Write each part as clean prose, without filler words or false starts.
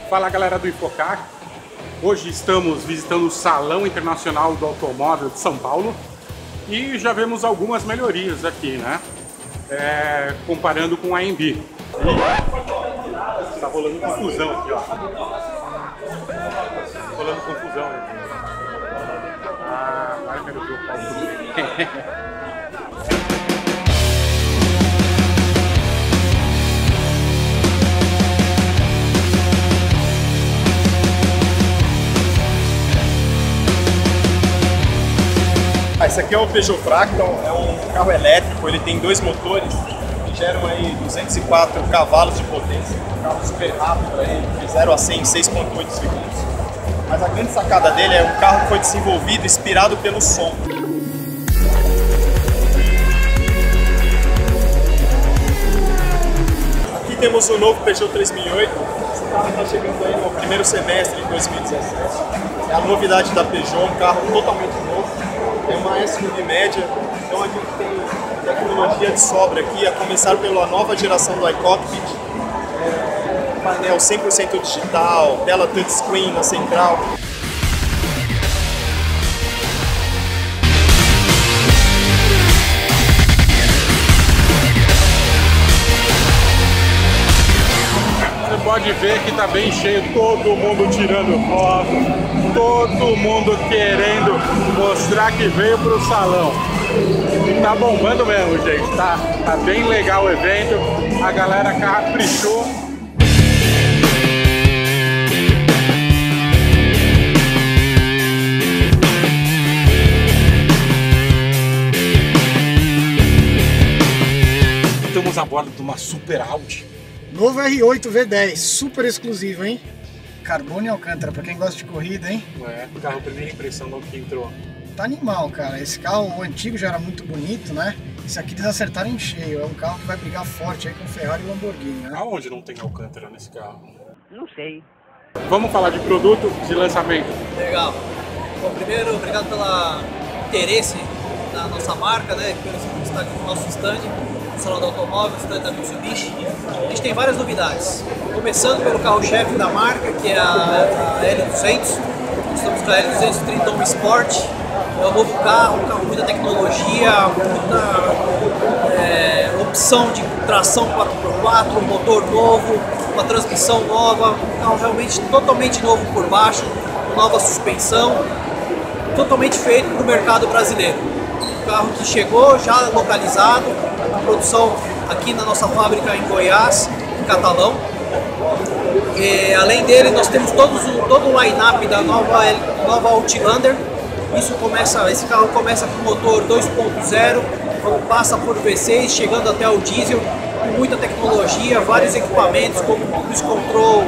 Fala galera do Infocar, hoje estamos visitando o Salão Internacional do Automóvel de São Paulo e já vemos algumas melhorias aqui, né? Comparando com a AMB. Tá rolando confusão aqui, ó. Rolando confusão aqui. Agora eu quero ver o carro. Esse aqui é o Peugeot Fractal, é um carro elétrico, ele tem dois motores que geram aí 204 cavalos de potência, um carro super rápido, aí, de 0 a 100 em 6,8 segundos. Mas a grande sacada dele é um carro que foi desenvolvido inspirado pelo som. Aqui temos o novo Peugeot 3008, esse carro está chegando aí no primeiro semestre de 2017. É a novidade da Peugeot, um carro totalmente novo. É uma SUV média, então a gente tem tecnologia de sobra aqui, a começar pela nova geração do iCockpit, painel 100% digital, tela touchscreen na central. Você pode ver que tá bem cheio, todo mundo tirando foto, todo mundo querendo mostrar que veio pro salão. E tá bombando mesmo, gente, tá bem legal o evento, a galera caprichou. Estamos a bordo de uma Super Audi. Novo R8 V10, super exclusivo, hein? Carbono e Alcântara, pra quem gosta de corrida, hein? O carro, primeira impressão do que entrou. Tá animal, cara. Esse carro, o antigo já era muito bonito, né? Esse aqui eles acertaram em cheio. É um carro que vai brigar forte aí com Ferrari e Lamborghini, né? Aonde não tem Alcântara nesse carro? Não sei. Vamos falar de produto, de lançamento. Legal. Bom, primeiro, obrigado pelo interesse na nossa marca, né? Pelo estar aqui no nosso stand. Salão do Automóvel, stand da Mitsubishi. A gente tem várias novidades. Começando pelo carro-chefe da marca, que é a L200. Estamos com a L200 Triton Sport. É um novo carro, um carro com muita tecnologia, muita opção de tração 4x4, um motor novo, uma transmissão nova, um carro realmente totalmente novo por baixo, nova suspensão, totalmente feito para o mercado brasileiro. Um carro que chegou já localizado, a produção aqui na nossa fábrica em Goiás, em Catalão. E, além dele, nós temos todo o line-up da nova Outlander. Esse carro começa com motor 2.0, passa por V6, chegando até o diesel, com muita tecnologia, vários equipamentos como cruise control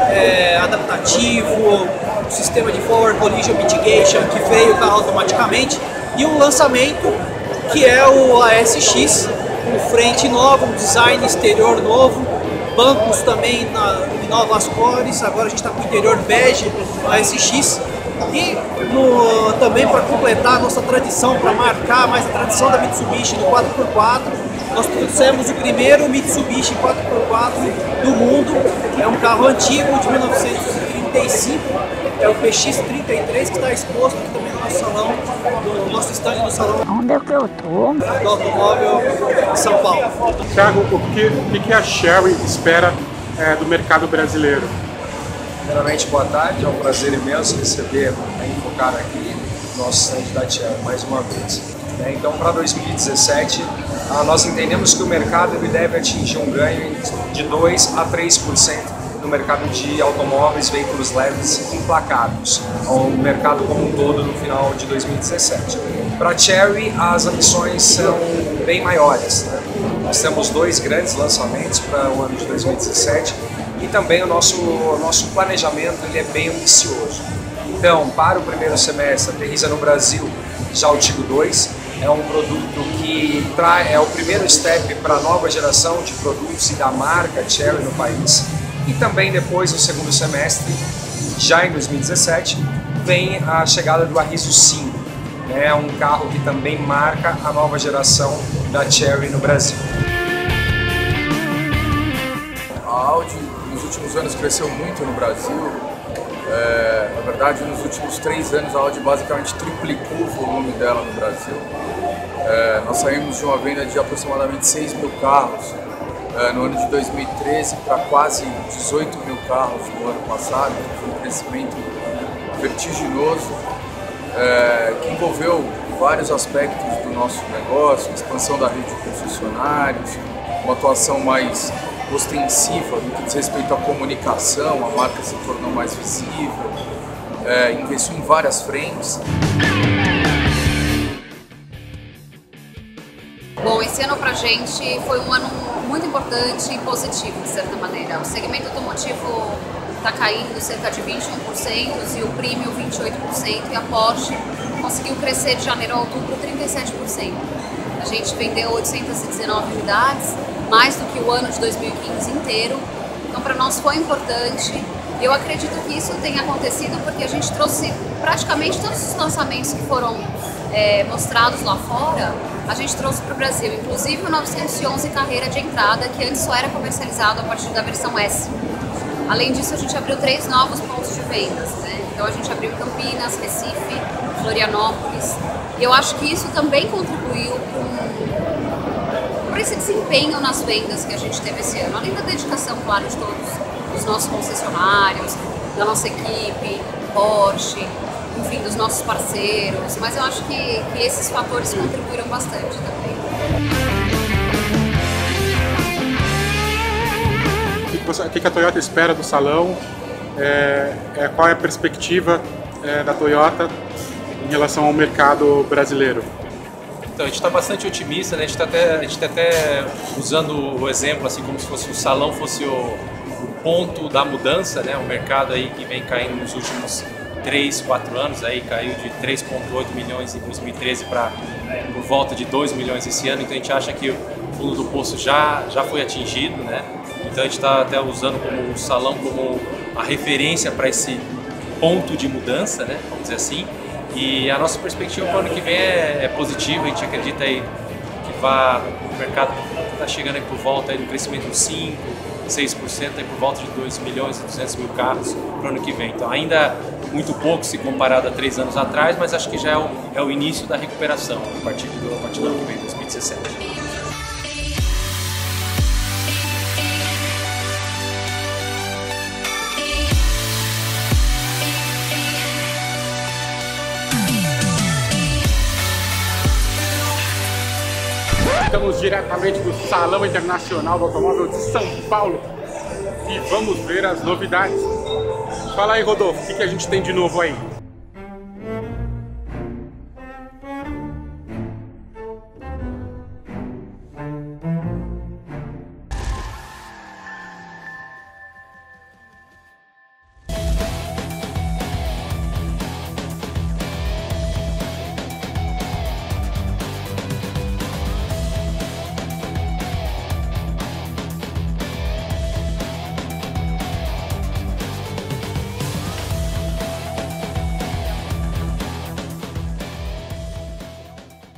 adaptativo, o sistema de forward collision mitigation que freia o carro automaticamente, e um lançamento que é o ASX, com frente nova, um design exterior novo, bancos também em novas cores. Agora a gente está com o interior bege no ASX. E também para completar a nossa tradição, para marcar mais a tradição da Mitsubishi do 4x4, nós trouxemos o primeiro Mitsubishi 4x4 do mundo. É um carro antigo de 1935, é o PX33, que está exposto aqui também no nosso salão, no nosso stand no salão. Onde é que eu tô? Do automóvel em São Paulo. Thiago, o que a Chery espera do mercado brasileiro? Primeiramente, boa tarde, é um prazer imenso receber a Infocar aqui, nosso stand da Chery, mais uma vez. Então, para 2017, nós entendemos que o mercado deve atingir um ganho de 2 a 3% no mercado de automóveis, veículos leves emplacados, ao mercado como um todo no final de 2017. Para a Chery, as ambições são bem maiores, né? Nós temos 2 grandes lançamentos para o ano de 2017 e também o nosso planejamento ele é bem ambicioso. Então, para o primeiro semestre, aterriza no Brasil já o Tigo 2, é um produto que é o primeiro step para a nova geração de produtos e da marca Chery no país. E também depois, no segundo semestre, já em 2017, vem a chegada do Arriso 5, né? Um carro que também marca a nova geração da Chery no Brasil. A Audi, nos últimos anos cresceu muito no Brasil. Na verdade, nos últimos 3 anos a Audi basicamente triplicou o volume dela no Brasil. Nós saímos de uma venda de aproximadamente 6 mil carros no ano de 2013 para quase 18 mil carros no ano passado. Foi um crescimento vertiginoso que envolveu vários aspectos do nosso negócio, expansão da rede de concessionários, uma atuação mais ostensiva no que diz respeito à comunicação, a marca se tornou mais visível, investiu em várias frentes. Bom, esse ano pra gente foi um ano muito importante e positivo, de certa maneira. O segmento automotivo está caindo cerca de 21% e o Premium 28%, e a Porsche conseguiu crescer de janeiro a outubro 37%. A gente vendeu 819 unidades, mais do que o ano de 2015 inteiro, então para nós foi importante. Eu acredito que isso tenha acontecido porque a gente trouxe praticamente todos os lançamentos que foram mostrados lá fora, a gente trouxe para o Brasil, inclusive o 911 Carreira de entrada, que antes só era comercializado a partir da versão S. Além disso, a gente abriu 3 novos pontos de vendas, né? Então a gente abriu Campinas, Recife, Florianópolis, e eu acho que isso também contribuiu por esse desempenho nas vendas que a gente teve esse ano, além da dedicação, claro, de todos os nossos concessionários, da nossa equipe, Porsche, enfim, dos nossos parceiros, mas eu acho que esses fatores contribuíram bastante também. O que a Toyota espera do salão? Qual é a perspectiva da Toyota em relação ao mercado brasileiro? Então, a gente está bastante otimista, né? A gente tá até usando o exemplo, assim, como se fosse o salão fosse o ponto da mudança, né? O mercado aí que vem caindo nos últimos 3, 4 anos, aí caiu de 3,8 milhões em 2013 para por volta de 2 milhões esse ano, então a gente acha que o fundo do poço já foi atingido, né? Então a gente está até usando como o salão como a referência para esse ponto de mudança, né? Vamos dizer assim. E a nossa perspectiva para o ano que vem é positiva, a gente acredita aí que o mercado está chegando aí por volta aí do crescimento de 5%, 6%, aí por volta de 2 milhões e 200 mil carros para o ano que vem. Então ainda muito pouco se comparado a 3 anos atrás, mas acho que já é o início da recuperação a partir do ano que vem, 2017. Estamos diretamente do Salão Internacional do Automóvel de São Paulo e vamos ver as novidades. Fala aí, Rodolfo, o que a gente tem de novo aí?